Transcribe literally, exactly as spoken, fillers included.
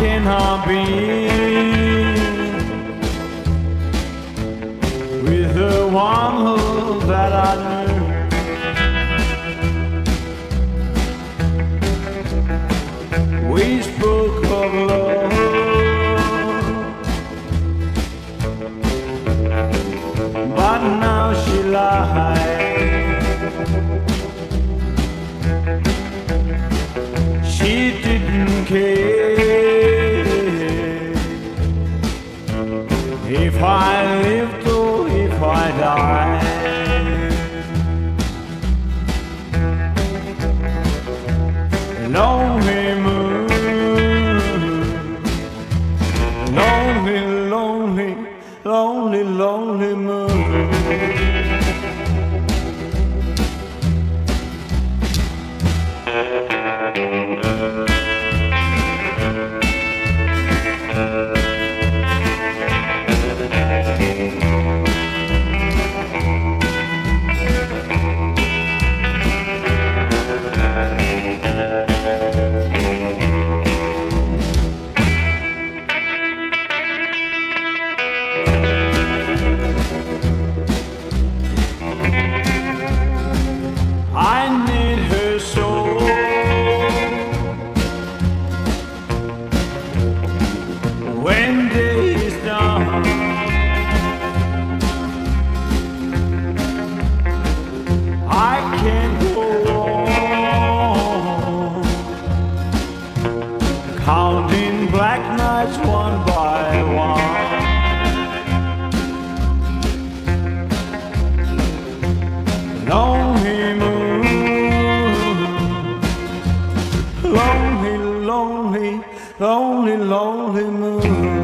can I be with the one who that I knew? We spoke of love, but now she lies. She didn't care if I lived or if I died. Lonely moon, lonely, lonely, lonely, lonely moon. I need her so, when day is done. I can't go on counting black nights one by one. Lonely moon, lonely, lonely, lonely, lonely moon.